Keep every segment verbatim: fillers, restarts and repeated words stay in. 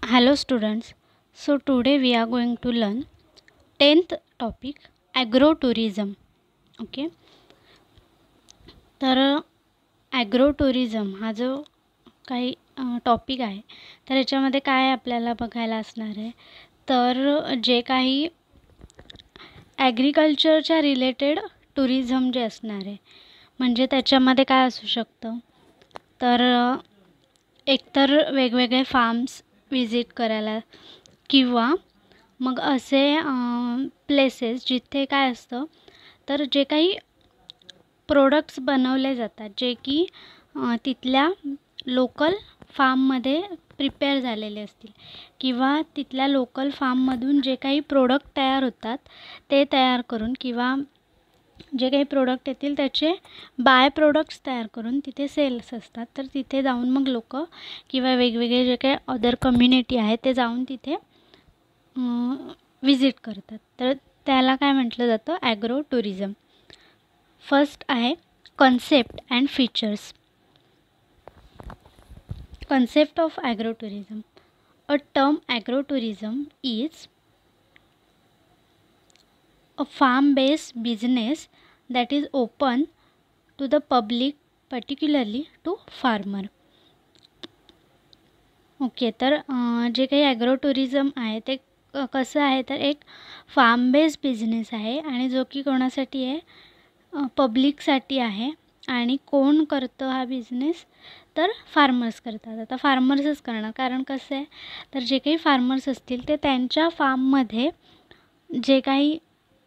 Hello students. So today we are going to learn tenth topic agrotourism. Okay. तर ॲग्रोटुरिझम हा जो काही topic आहे तर याच्यामध्ये काय आपल्याला बघायला असणार आहे तर जे काही ॲग्रिकल्चरच्या रिलेटेड टुरिझम जे असणार आहे म्हणजे त्याच्यामध्ये काय असू शकतं तर एकतर वेगवेगळे फार्म्स विजिट करायला किंवा मग असे प्लेसेस जिथे काय असतं तर जे काही प्रोडक्ट्स बनवले जातात जे की तिथल्या लोकल फार्ममध्ये प्रिपेअर झालेले असतील किंवा तिथल्या लोकल फार्ममधून जे काही प्रोडक्ट तयार होतात ते तयार करून किंवा जे काही प्रोडक्ट येतील त्याचे बाय प्रोडक्ट्स तयार करून तिथे सेल्स असतात तर तिथे जाऊन मग लोक किंवा वेगवेगळे जे काही अदर कम्युनिटी आहे ते जाऊन तिथे विजिट करतात तर त्याला काय म्हटलं जातं ॲग्रो टुरिझम. फर्स्ट आहे concept and features. Concept of agro tourism. A term agro tourism is a farm based business that is open to the public, particularly to farmer. Okay तर जे काही ॲग्रो टुरिझम आहे ते कसं आहे तर एक फार्म बेस्ड बिझनेस आहे आणि जो की कोणासाठी आहे पब्लिकसाठी आहे आणि कोण करतं हा बिझनेस तर फार्मर्स करतात. आता फार्मर्सच करणार कारण कसं आहे तर जे काही फार्मर्स असतील ते त्यांच्या फार्ममध्ये जे काही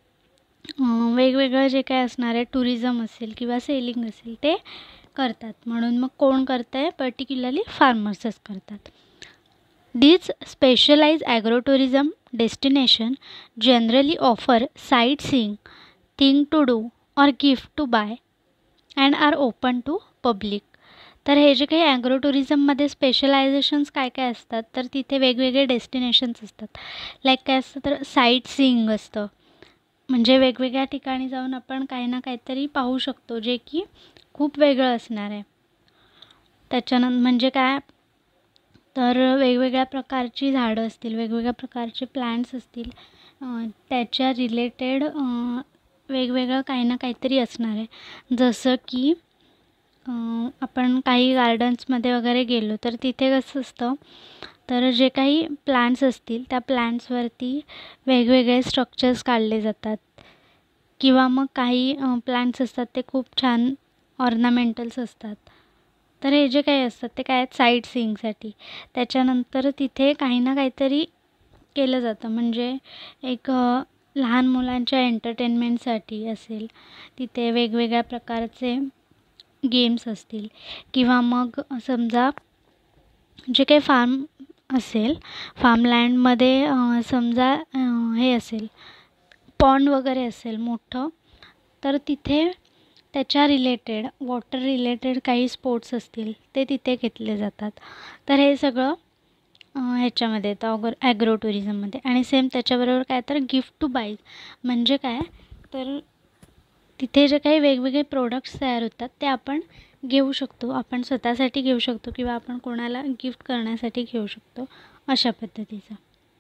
वेगवेगळं जे काय असणार आहे टुरिझम असेल किंवा सेलिंग असेल ते करतात म्हणून मग कोण करतं आहे पर्टिक्युलरली फार्मर्सच करतात. These specialized agrotourism destination generally offer sightseeing, thing to do or gift to buy and are open to public. तर हे जे काही ॲग्रोटुरिझममध्ये स्पेशलायझेशन्स काय काय असतात तर तिथे वेगवेगळे डेस्टिनेशन्स असतात. लाईक काय असतं तर साईट सीइंग असतं म्हणजे वेगवेगळ्या ठिकाणी जाऊन आपण काही ना काहीतरी पाहू शकतो जे की खूप वेगळं असणार आहे. त्याच्यानं म्हणजे काय तर वेगवेगळ्या प्रकारची झाडं असतील वेगवेगळ्या प्रकारचे प्लांट्स असतील त्याच्या रिलेटेड वेगवेगळं काही ना काहीतरी असणार आहे. जसं की आपण काही गार्डन्समध्ये वगैरे गेलो तर तिथे कसं असतं तर जे काही प्लांट्स असतील त्या प्लांट्सवरती वेगवेगळे स्ट्रक्चर्स काढले जातात किंवा मग काही प्लांट्स असतात ते खूप छान ऑर्नामेंटल्स असतात. तर हे जे काही असतात ते काय आहेत साईट सीइंगसाठी. त्याच्यानंतर तिथे काही ना काहीतरी केलं जातं म्हणजे एक लहान मुलांच्या एंटरटेनमेंटसाठी असेल तिथे वेगवेगळ्या प्रकारचे गेम्स असतील किंवा मग समजा जे काही फार्म असेल फार्मलँडमध्ये समजा हे असेल पॉन्ड वगैरे असेल मोठं तर तिथे त्याच्या रिलेटेड वॉटर रिलेटेड काही स्पोर्ट्स असतील ते तिथे घेतले जातात. तर हे सगळं ह्याच्यामध्ये येतं ऑगर ॲग्रो टुरिझममध्ये. आणि सेम त्याच्याबरोबर काय तर गिफ्ट टू बाय म्हणजे काय तर तिथे जे काही वेगवेगळे प्रोडक्ट्स तयार होतात ते आपण घेऊ शकतो आपण स्वतःसाठी घेऊ शकतो किंवा आपण कोणाला गिफ्ट करण्यासाठी घेऊ शकतो अशा पद्धतीचं.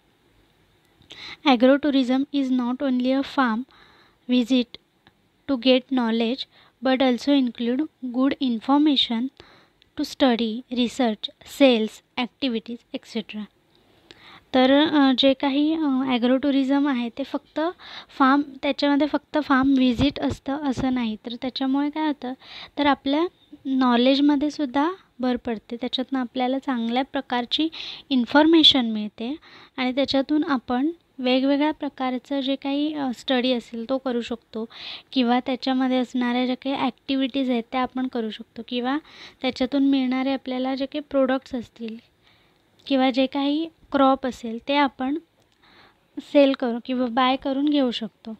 Agro tourism is not only a farm visit to get knowledge but also include good information to study, research, sales, activities et cetera. तर जे काही ॲग्रो टुरिझम आहे ते फक्त फार्म त्याच्यामध्ये फक्त फार्म व्हिजिट असतं असं नाही तर त्याच्यामुळे काय होतं तर आपल्या नॉलेजमध्ये सुद्धा भर पडते. त्याच्यातून आपल्याला चांगल्या प्रकारची इन्फॉर्मेशन मिळते आणि त्याच्यातून आपण वेगवेगळ्या प्रकारचं जे काही स्टडी असेल तो करू शकतो किंवा त्याच्यामध्ये असणाऱ्या ज्या काही ॲक्टिव्हिटीज आहेत त्या आपण करू शकतो किंवा त्याच्यातून मिळणारे आपल्याला जे काही प्रोडक्ट्स असतील किंवा जे काही क्रॉप असेल ते आपण सेल करू किंवा बाय करून घेऊ शकतो.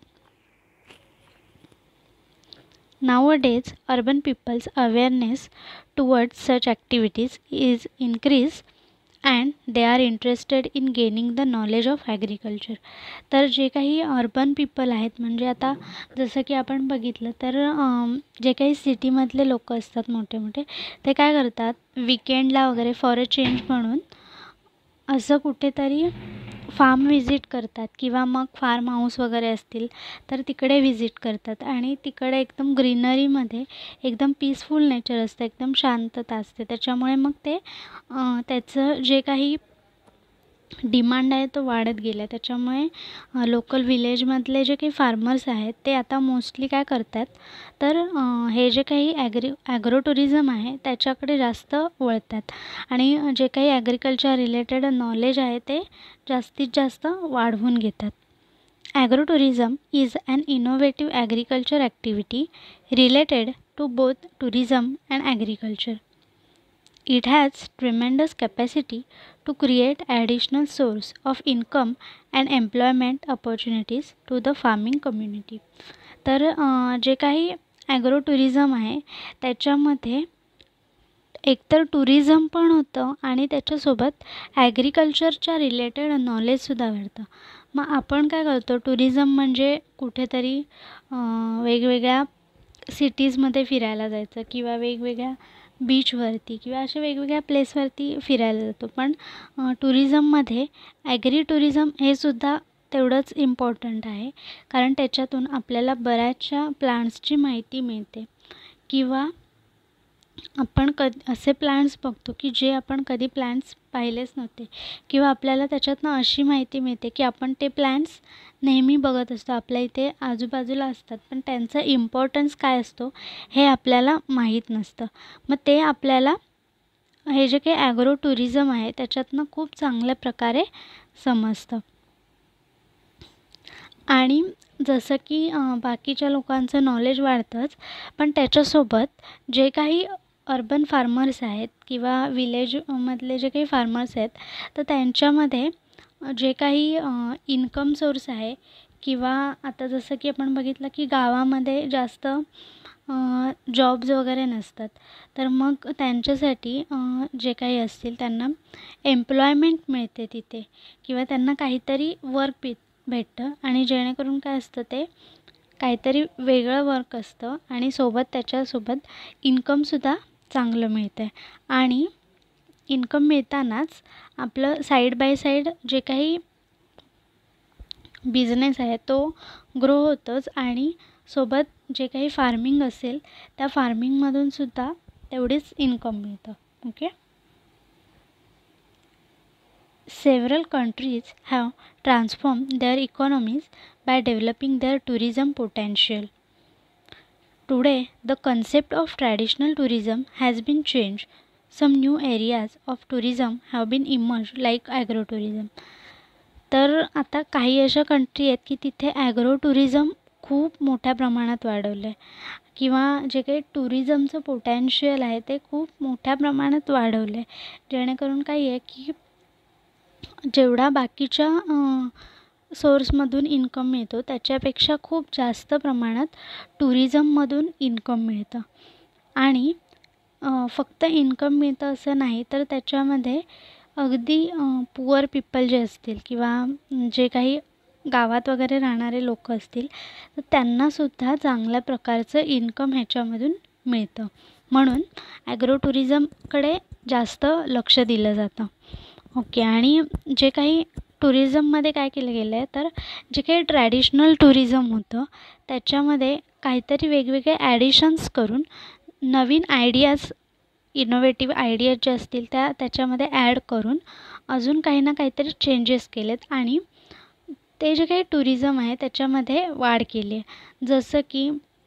Nowadays, urban people's awareness towards such activities is increased and they are interested in gaining the knowledge of agriculture. तर जे काही अर्बन पीपल आहेत म्हणजे आता जसं की आपण बघितलं तर जे काही सिटीमधले लोक असतात मोठे मोठे ते काय करतात विकेंडला वगैरे फॉर अ चेंज म्हणून असं कुठेतरी फार्म व्हिजिट करतात किंवा मग फार्म हाऊस वगैरे असतील तर तिकडे व्हिजिट करतात आणि तिकडे एकदम ग्रीनरीमध्ये एकदम पीसफुल नेचर असतं, एकदम शांतता असते. त्याच्यामुळे मग ते त्याचं जे काही डिमांड आहे तो वाढत गेला. त्याच्यामुळे लोकल विलेजमधले जे काही फार्मर्स आहेत ते आता मोस्टली काय करतात तर हे जे काही ॲग्री ॲग्रो टुरिझम आहे त्याच्याकडे जास्त वळतात आणि जे काही ॲग्रिकल्चर रिलेटेड नॉलेज आहे ते जास्तीत जास्त वाढवून घेतात. Agro tourism is an innovative agriculture activity related to both tourism and agriculture. It has tremendous capacity to create additional source of income and employment opportunities to the farming community. तर जे काही agro tourism आहे त्याच्यामध्ये एकतर tourism पण होतं आणि त्याच्यासोबत ॲग्रिकल्चरच्या रिलेटेड नॉलेजसुद्धा वाढतं. मग आपण काय करतो, टुरिझम म्हणजे कुठेतरी वेगवेगळ्या सिटीजमध्ये फिरायला जायचं किंवा वेगवेगळ्या बीचवरती किंवा अशा वेगवेगळ्या प्लेसवरती फिरायला जातो. पण टुरिझममध्ये ॲग्री टुरिझम हे सुद्धा तेवढंच इम्पॉर्टंट आहे, कारण त्याच्यातून आपल्याला बऱ्याचशा प्लांट्सची माहिती मिळते किंवा आपण कधी असे प्लांट्स बघतो की जे आपण कधी प्लांट्स पाहिलेच नव्हते किंवा आपल्याला त्याच्यातनं अशी माहिती मिळते की आपण ते प्लांट्स नेहमी बघत असतो, आपल्या इथे आजूबाजूला असतात, पण त्यांचा इम्पॉर्टन्स काय असतो हे आपल्याला माहीत नसतं. मग ते आपल्याला हे जे काही ॲग्रो टुरिझम आहे त्याच्यातनं खूप चांगल्या प्रकारे समजतं. आणि जसं की बाकीच्या लोकांचं नॉलेज वाढतंच, पण त्याच्यासोबत जे काही अर्बन फार्मर्स आहेत किंवा विलेजमधले जे काही फार्मर्स आहेत तर त्यांच्यामध्ये जे काही इन्कम सोर्स आहे किंवा आता जसं की आपण बघितलं की गावामध्ये जास्त जॉब्स वगैरे नसतात, तर मग त्यांच्यासाठी जे काही असतील त्यांना एम्प्लॉयमेंट मिळते तिथे किंवा त्यांना काहीतरी वर्क भेट भेटतं आणि जेणेकरून काय असतं ते काहीतरी वेगळं वर्क असतं आणि सोबत त्याच्यासोबत इन्कमसुद्धा चांगलं मिळतं. आणि इन्कम मिळतानाच आपलं साईड बाय साईड जे काही बिझनेस आहे तो ग्रो होतोच आणि सोबत जे काही फार्मिंग असेल त्या फार्मिंगमधूनसुद्धा तेवढीच इन्कम मिळतं. Okay. Several countries have transformed their economies by developing their tourism potential. Today, the concept of traditional tourism has been changed. Some new areas of tourism have been emerged like agro-tourism. तर आता काही अशा country आहेत की तिथे agro tourism खूप मोठ्या प्रमाणात वाढवलं आहे किंवा जे काही टुरिझमचं पोटॅन्शियल आहे ते खूप मोठ्या प्रमाणात वाढवलं आहे, जेणेकरून काय आहे की जेवढा बाकीच्या सोर्समधून इन्कम मिळतो त्याच्यापेक्षा खूप जास्त प्रमाणात टुरिझममधून इन्कम मिळतं. आणि फक्त इन्कम मिळतं असं नाही, तर त्याच्यामध्ये अगदी पुअर पीपल जे असतील किंवा जे काही गावात वगैरे राहणारे लोक असतील तर त्यांनासुद्धा चांगल्या प्रकारचं इन्कम ह्याच्यामधून मिळतं. म्हणून ॲग्रो टुरिझमकडे जास्त लक्ष दिलं जातं. ओके. आणि जे काही टुरिझममध्ये काय केलं गेलं आहे तर जे काही ट्रॅडिशनल टुरिझम होतं त्याच्यामध्ये काहीतरी वेगवेगळे ॲडिशन्स करून नवीन आयडियाज, इनोव्हेटिव्ह आयडियाज जे असतील त्या त्याच्यामध्ये ॲड करून अजून काही ना काहीतरी चेंजेस केलेत आणि ते जे काही टुरिझम आहे त्याच्यामध्ये वाढ केली आहे. जसं की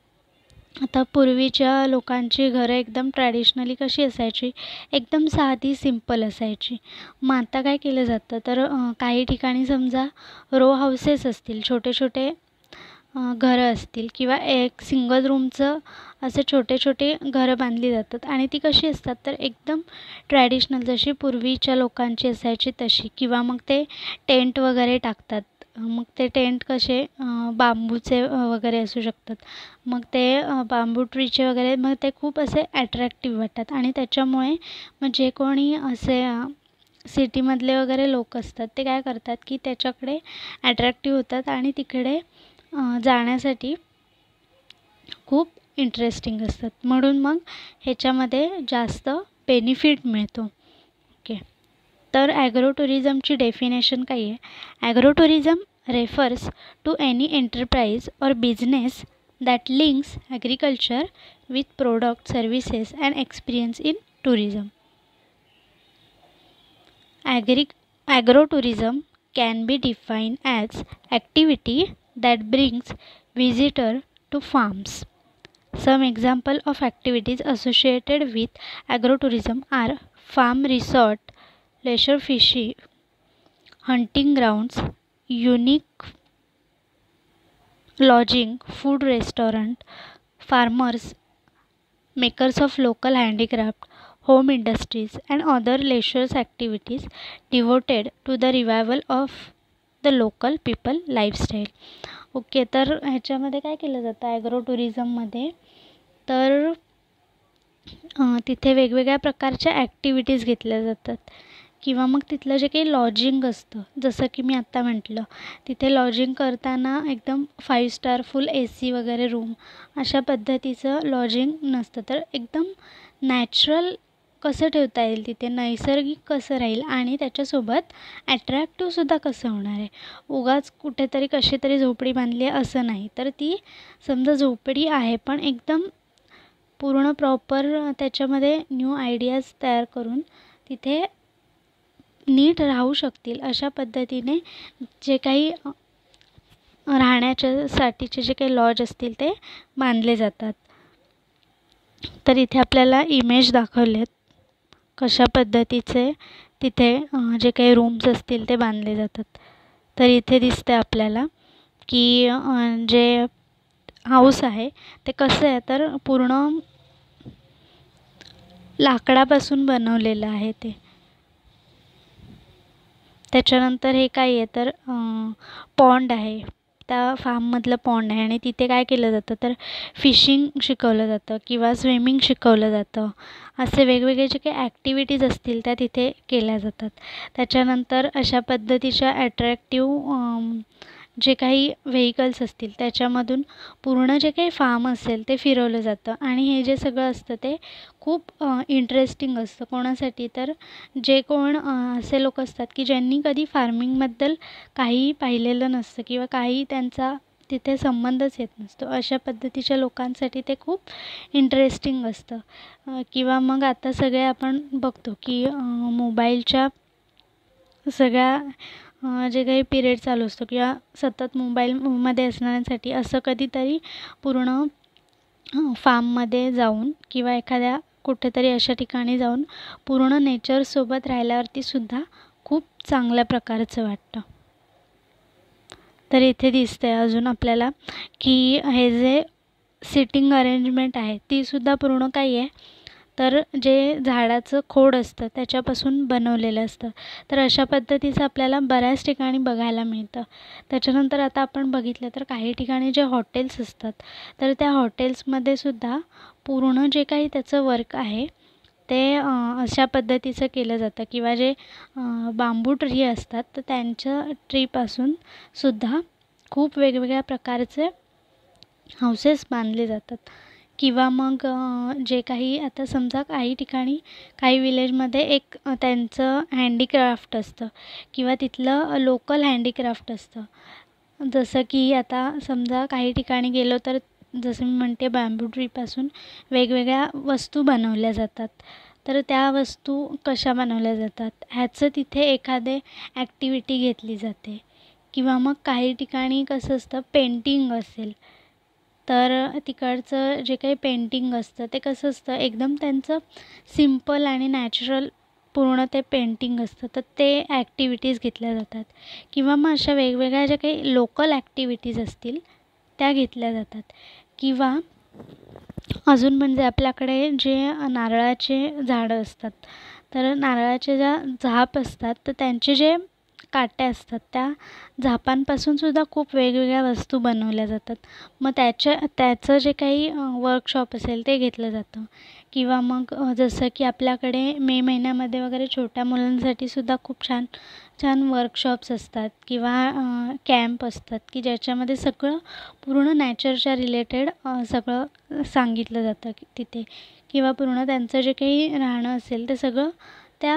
आता पूर्वीच्या लोकांची घरं एकदम ट्रॅडिशनली कशी असायची, एकदम साधी सिंपल असायची. मग आता काय केलं जातं तर काही ठिकाणी समजा रो हाऊसेस असतील, छोटे छोटे घरं असतील किंवा एक सिंगल रूमचं असे छोटे छोटे घरं बांधली जातात आणि ती कशी असतात तर एकदम ट्रॅडिशनल जशी पूर्वीच्या लोकांची असायची तशी. किंवा मग ते टेंट वगैरे टाकतात. मग ते टेंट कसे बांबूचे वगैरे असू शकतात. मग ते बांबू ट्रीचे वगैरे मग ते खूप असे ॲट्रॅक्टिव्ह वाटतात आणि त्याच्यामुळे मग जे कोणी असे सिटीमधले वगैरे लोक असतात ते काय करतात की त्याच्याकडे ॲट्रॅक्टिव्ह होतात आणि तिकडे जाण्यासाठी खूप इंटरेस्टिंग असतात. म्हणून मग ह्याच्यामध्ये जास्त बेनिफिट मिळतो. ओके. तर ॲग्रो टुरिझमची डेफिनेशन काय आहे? Agro tourism refers to any enterprise or business that links agriculture with product services and experience in tourism. Agri agro tourism can be defined as activity that brings visitor to farms. Some example of activities associated with agrotourism are farm resort, leisure fishing, hunting grounds, unique lodging, food restaurant, farmers, makers of local handicraft, home industries and other leisure activities devoted to the revival of the local people lifestyle. Okay, तर ह्याच्यामध्ये काय केलं जातं agro टुरिझममध्ये? तर तिथे वेगवेगळ्या प्रकारच्या activities घेतल्या जातात किंवा मग तिथलं जे काही लॉजिंग असतं, जसं की मी आत्ता म्हटलं, तिथे लॉजिंग करताना एकदम five star full A C वगैरे रूम अशा पद्धतीचं लॉजिंग नसतं. तर एकदम नॅचरल कसं ठेवता येईल तिथे, नैसर्गिक कसं राहील आणि त्याच्यासोबत ॲट्रॅक्टिव्हसुद्धा कसं होणार आहे. उगाच कुठेतरी कशी तरी झोपडी बांधली आहे असं नाही. तर ती समजा झोपडी आहे पण एकदम पूर्ण प्रॉपर त्याच्यामध्ये न्यू आयडियाज तयार करून तिथे नीट राहू शकतील अशा पद्धतीने जे काही राहण्याच्यासाठीचे जे काही लॉज असतील ते बांधले जातात. तर इथे आपल्याला इमेज दाखवलेत कशा पद्धतीचे तिथे जे काही रूम्स असतील ते बांधले जातात. तर इथे दिसतं आपल्याला की जे हाऊस आहे ते कसं आहे, तर पूर्ण लाकडापासून बनवलेलं आहे ते. त्याच्यानंतर हे काय आहे तर पॉन्ड आहे, त्या फार्ममधलं पॉन्ड आहे आणि तिथे काय केलं जातं तर फिशिंग शिकवलं जातं किंवा स्विमिंग शिकवलं जातं. असे वेगवेगळे जे काही ॲक्टिव्हिटीज असतील त्या तिथे केल्या जातात. त्याच्यानंतर अशा पद्धतीच्या ॲट्रॅक्टिव्ह जे काही व्हेइकल्स असतील त्याच्यामधून पूर्ण जे काही फार्म असेल ते फिरवलं जातं आणि हे जे सगळं असतं ते खूप इंटरेस्टिंग असतं. कोणासाठी तर जे कोण असे लोक असतात की ज्यांनी कधी फार्मिंगबद्दल काही पाहिलेलं नसतं किंवा काही त्यांचा तिथे संबंधच येत नसतो, अशा पद्धतीच्या लोकांसाठी ते खूप इंटरेस्टिंग असतं. किंवा मग आता सगळे आपण बघतो की मोबाईलच्या सगळ्या जे काही पिरियड चालू असतो किंवा सतत मोबाईलमध्ये असणाऱ्यांसाठी असं कधीतरी पूर्ण फार्ममध्ये जाऊन किंवा एखाद्या कुठेतरी अशा ठिकाणी जाऊन पूर्ण नेचरसोबत राहिल्यावरती सुद्धा खूप चांगल्या प्रकारचं वाटतं. तर इथे दिसतंय अजून आपल्याला की हे जे सिटिंग अरेंजमेंट आहे तीसुद्धा पूर्ण काय आहे तर जे झाडाचं खोड असतं त्याच्यापासून बनवलेलं असतं. तर अशा पद्धतीचं आपल्याला बऱ्याच ठिकाणी बघायला मिळतं. त्याच्यानंतर आता आपण बघितलं तर काही ठिकाणी जे हॉटेल्स असतात तर त्या हॉटेल्समध्ये सुद्धा पूर्ण जे काही त्याचं वर्क आहे ते अशा पद्धतीचं केलं जातं किंवा जे बांबू ट्री असतात तर त्यांच्या ट्रीपासून सुद्धा खूप वेगवेगळ्या प्रकारचे हाऊसेस बांधले जातात. किंवा मग जे काही आता समजा काही ठिकाणी काही विलेजमध्ये एक त्यांचं हँडीक्राफ्ट असतं किंवा तिथलं लोकल हँडीक्राफ्ट असतं. जसं की आता समजा काही ठिकाणी गेलो तर जसं मी म्हणते बांबू ट्रीपासून वेगवेगळ्या वस्तू बनवल्या जातात. तर त्या वस्तू कशा बनवल्या जातात ह्याचं तिथे एखादे ॲक्टिव्हिटी घेतली जाते. किंवा मग काही ठिकाणी कसं असतं पेंटिंग असेल तर तिकडचं जे काही पेंटिंग असतं ते कसं असतं एकदम त्यांचं सिम्पल आणि नॅचरल पूर्ण ते पेंटिंग असतं. तर ते ॲक्टिव्हिटीज घेतल्या जातात किंवा मग अशा वेगवेगळ्या ज्या काही लोकल ॲक्टिव्हिटीज असतील त्या घेतल्या जातात. किंवा अजून म्हणजे आपल्याकडे जे नारळाचे झाडं असतात तर नारळाच्या ज्या झाप असतात तर त्यांचे जे काट्या असतात त्या झापांपासून सुद्धा खूप वेगवेगळ्या वस्तू बनवल्या जातात. मग त्याच्या त्याचं जे काही वर्कशॉप असेल ते घेतलं जातं. किंवा मग जसं की आपल्याकडे मे महिन्यामध्ये वगैरे छोट्या मुलांसाठी सुद्धा खूप छान छान वर्कशॉप्स असतात किंवा कॅम्प असतात की ज्याच्यामध्ये सगळं पूर्ण नॅचरच्या रिलेटेड सगळं सांगितलं जातं तिथे. किंवा पूर्ण त्यांचं जे काही राहणं असेल ते सगळं त्या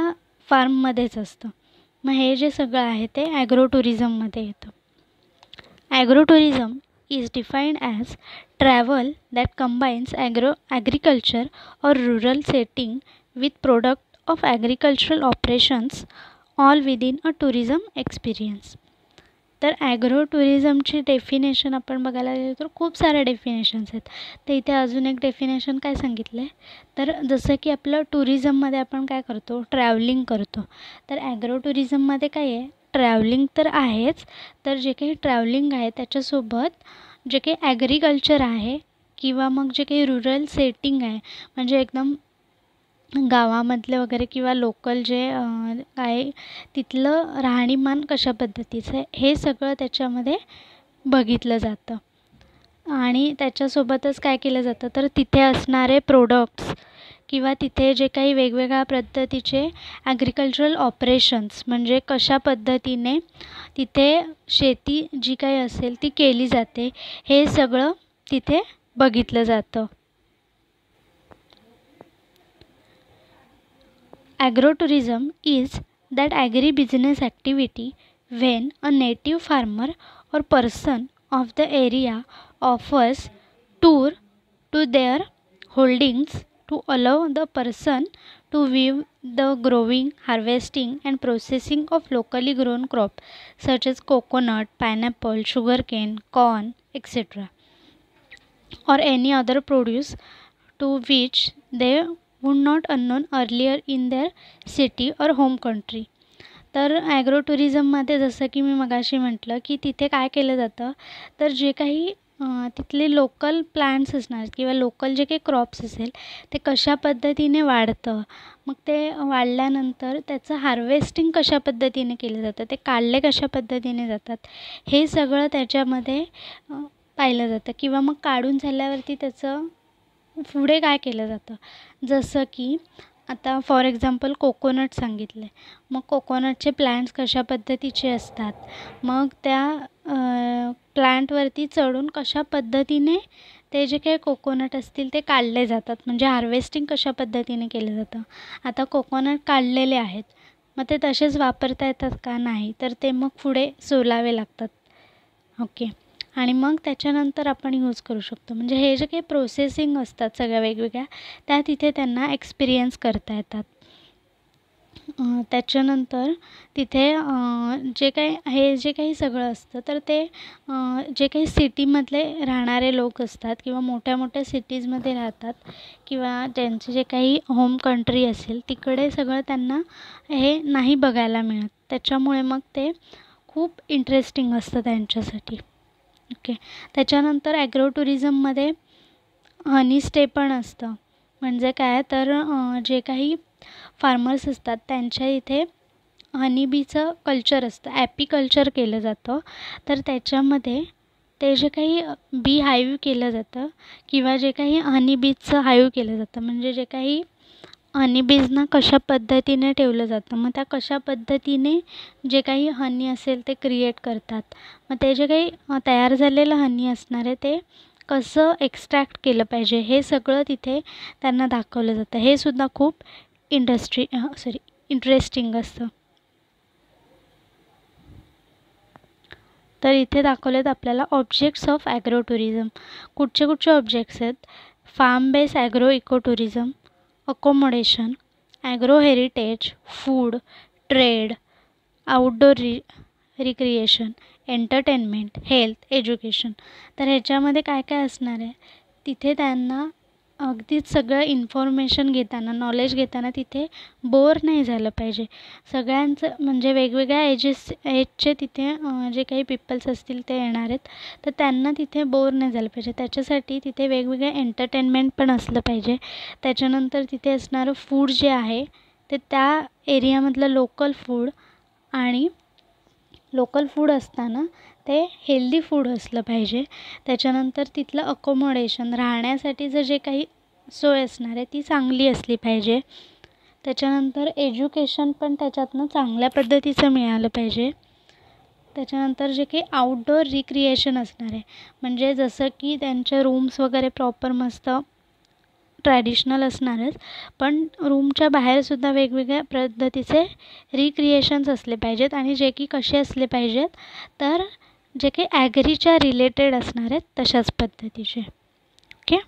फार्ममध्येच असतं. मग हे जे सगळं आहे ते ॲग्रो टुरिझममध्ये येतं. Agro tourism is defined as travel that combines agro agriculture or rural setting with product of agricultural operations all within a tourism experience. तर ॲग्रो टुरिझमची डेफिनेशन आपण बघायला गेलो तर खूप साऱ्या डेफिनेशन्स आहेत. तर इथे अजून एक डेफिनेशन काय सांगितलं आहे, तर जसं की आपलं टुरिझममध्ये आपण काय करतो, ट्रॅव्हलिंग करतो. तर ॲग्रो टुरिझममध्ये काय आहे, ट्रॅव्हलिंग तर आहेच, तर जे काही ट्रॅव्हलिंग आहे त्याच्यासोबत जे काही ॲग्रिकल्चर आहे किंवा मग जे काही रुरल सेटिंग आहे, म्हणजे एकदम गावामधलं वगैरे किंवा लोकल जे आहे तिथलं राहणीमान कशा पद्धतीचं आहे हे सगळं त्याच्यामध्ये बघितलं जातं. आणि त्याच्यासोबतच काय केलं जातं, तर तिथे असणारे प्रोडक्ट्स किंवा तिथे जे काही वेगवेगळ्या पद्धतीचे ॲग्रिकल्चरल ऑपरेशन्स, म्हणजे कशा पद्धतीने तिथे शेती जी काही असेल ती केली जाते, हे सगळं तिथे बघितलं जातं. Agrotourism is that agri-business activity when a native farmer or person of the area offers tour to their holdings to allow the person to view the growing, harvesting and processing of locally grown crop such as coconut, pineapple, sugarcane, corn, et cetera or any other produce to which they would not unknown earlier in their city or home country. तर agro टुरिझममध्ये जसं की मी मगाशी म्हटलं की तिथे काय केलं जातं, तर जे काही तिथले लोकल प्लांट्स असणार किंवा लोकल जे काही क्रॉप्स असेल ते कशा पद्धतीने वाढतं, मग ते वाढल्यानंतर त्याचं हार्वेस्टिंग कशा पद्धतीने केलं जातं, ते काढले कशा पद्धतीने जातात, हे सगळं त्याच्यामध्ये पाहिलं जातं. किंवा मग काढून झाल्यावरती त्याचं पुढे काय केलं जातं, जसं की आता फॉर एक्झाम्पल कोकोनट सांगितलं आहे. मग कोकोनटचे प्लांट्स कशा पद्धतीचे असतात, मग त्या प्लांटवरती चढून कशा पद्धतीने ते जे काही कोकोनट असतील ते काढले जातात, म्हणजे हार्वेस्टिंग कशा पद्धतीने केलं जातं. आता कोकोनट काढलेले आहेत, मग ते तसेच वापरता येतात का, नाही, तर ते मग पुढे सोलावे लागतात. ओके. आणि मग त्याच्यानंतर आपण यूज करू शकतो. म्हणजे हे जे काही प्रोसेसिंग असतात सगळ्या वेगवेगळ्या, त्या तिथे त्यांना एक्सपिरियन्स करता येतात. त्याच्यानंतर तिथे जे काही हे जे काही सगळं असतं, तर ते जे काही सिटीमधले राहणारे लोक असतात किंवा मोठ्या मोठ्या सिटीजमध्ये राहतात किंवा त्यांचे जे काही होम कंट्री असेल तिकडे सगळं त्यांना हे नाही बघायला मिळत. त्याच्यामुळे मग ते खूप इंटरेस्टिंग असतं त्यांच्यासाठी. ओके. त्याच्यानंतर ॲग्रो टुरिझममध्ये हनी स्टे पण असतं. म्हणजे काय, तर जे काही फार्मर्स असतात त्यांच्या इथे हनी बीचं कल्चर असतं, ॲपीकल्चर केलं जातं. तर त्याच्यामध्ये ते जे काही बी हाईव केलं जातं किंवा जे काही हनी बीचं हाईव केलं जातं, म्हणजे जे काही हनी बीजना कशा पद्धतीने ठेवलं जातं, मग त्या कशा पद्धतीने जे काही हनी असेल ते क्रिएट करतात, मग ते जे काही तयार झालेलं हनी असणार आहे ते कसं एक्स्ट्रॅक्ट केलं पाहिजे, हे सगळं तिथे त्यांना दाखवलं जातं. हे सुद्धा खूप इंडस्ट्री सॉरी इंटरेस्टिंग असतं. तर इथे दाखवलेत आपल्याला ऑब्जेक्ट्स ऑफ ॲग्रो टुरिझम. कुठचे कुठचे ऑब्जेक्ट्स आहेत, farm base agro eco tourism, accommodation, agro heritage, food, trade, outdoor re recreation, entertainment, health, education. तर ह्याच्यामध्ये काय काय असणार आहे, तिथे त्यांना अगदीच सगळं इन्फॉर्मेशन घेताना, नॉलेज घेताना तिथे बोर नाही झालं पाहिजे. सगळ्यांचं म्हणजे वेगवेगळ्या एजेस एजचे तिथे जे काही पीपल्स असतील ते येणार आहेत, तर त्यांना तिथे बोर नाही झालं पाहिजे. त्याच्यासाठी तिथे वेगवेगळे एंटरटेनमेंट पण असलं पाहिजे. त्याच्यानंतर तिथे असणारं फूड जे आहे ते त्या एरियामधलं लोकल फूड, आणि लोकल फूड असताना ते हेल्दी फूड असलं पाहिजे. त्याच्यानंतर तिथलं अकोमोडेशन, राहण्यासाठीचं जे काही सोय असणार आहे ती चांगली असली पाहिजे. त्याच्यानंतर एज्युकेशन पण त्याच्यातनं चांगल्या पद्धतीचं मिळालं पाहिजे. त्याच्यानंतर जे काही आउटडोर रिक्रिएशन असणार आहे, म्हणजे जसं की त्यांचे रूम्स वगैरे प्रॉपर मस्त ट्रॅडिशनल असणारच, पण रूमच्या बाहेरसुद्धा वेगवेगळ्या पद्धतीचे रिक्रिएशन्स असले पाहिजेत आणि जे की कसे असले पाहिजेत तर जे काही ॲग्रीच्या रिलेटेड असणार आहेत तशाच पद्धतीचे. Okay.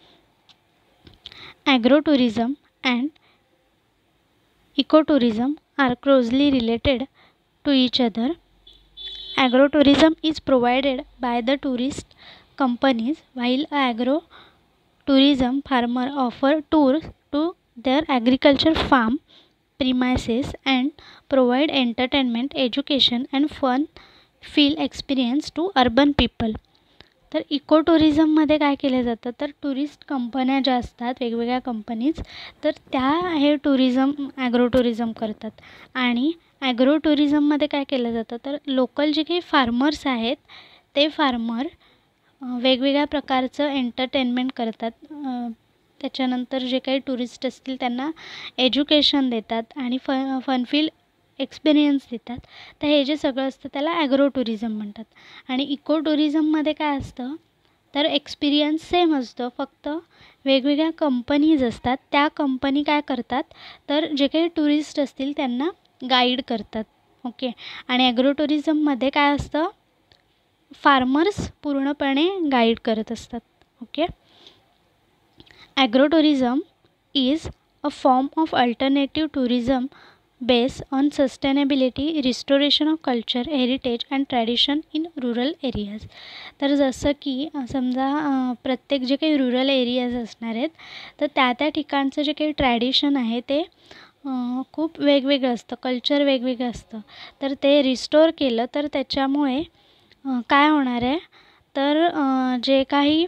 Agro tourism and eco tourism are closely related to each other. Agro tourism is provided by the tourist companies, while agro tourism farmer offer tours to their agriculture farm premises and provide entertainment, education and fun feel experience to urban people. तर eco टुरिझममध्ये काय केलं जातं तर tourist कंपन्या ज्या असतात वेगवेगळ्या कंपनीज तर त्या हे टुरिझम ॲग्रो टुरिझम करतात आणि ॲग्रो टुरिझममध्ये काय केलं जातं तर लोकल जे काही फार्मर्स आहेत ते फार्मर वेगवेगळ्या प्रकारचं एंटरटेनमेंट करतात. त्याच्यानंतर जे काही टुरिस्ट असतील त्यांना एज्युकेशन देतात आणि फ फनफील एक्सपिरियन्स देतात. तर हे जे सगळं असतं त्याला ॲग्रो टुरिझम म्हणतात. आणि इको टुरिझममध्ये काय असतं तर एक्सपिरियन्स सेम असतो, फक्त वेगवेगळ्या कंपनीज असतात. त्या कंपनी काय करतात तर जे काही टुरिस्ट असतील त्यांना गाईड करतात. ओके. आणि ॲग्रो टुरिझममध्ये काय असतं फार्मर्स पूर्णपणे गाईड करत असतात. Okay. Agro tourism is a form of alternative tourism based on sustainability, restoration of culture, heritage and tradition in rural areas. तर जसं की समजा प्रत्येक जे काही रुरल एरियाज असणार आहेत तर त्या त्या ठिकाणचं जे काही ट्रॅडिशन आहे ते खूप वेगवेगळं असतं, कल्चर वेगवेगळं असतं. तर ते रिस्टोर केलं तर त्याच्यामुळे काय होणार आहे तर जे काही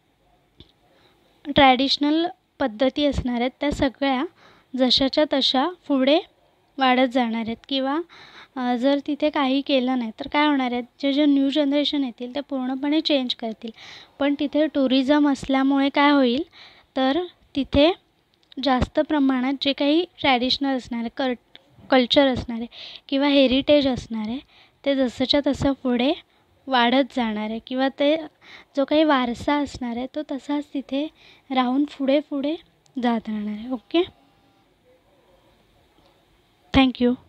ट्रॅडिशनल पद्धती असणार आहेत त्या सगळ्या जशाच्या तशा पुढे वाढत जाणार आहेत किंवा जर तिथे काही केलं नाही तर काय होणार आहे जे जे न्यू जनरेशन येतील ते पूर्णपणे चेंज करतील. पण तिथे टुरिझम असल्यामुळे काय होईल तर तिथे जास्त प्रमाणात जे काही ट्रॅडिशनल असणार आहे कल कल्चर असणार आहे किंवा हेरिटेज असणार आहे ते जसंच्या तसं पुढे वाढत जाणार आहे किंवा ते जो काही वारसा असणार आहे तो तसाच तिथे राहून पुढे पुढे जात राहणार आहे. ओके. थँक्यू.